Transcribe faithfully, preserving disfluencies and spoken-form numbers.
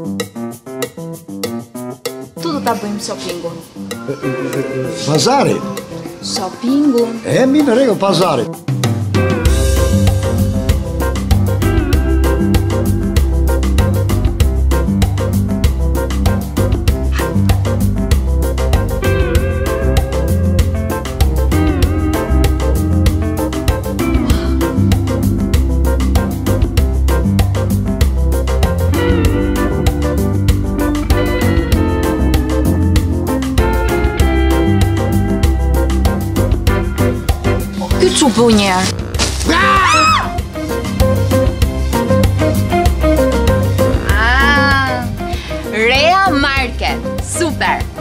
Tu do ta bëjmë shoppingun. Pazari? Shoppingun? E, mi në rregull, pazari. Ky çupu një herë. Ah! Rea Market. Super.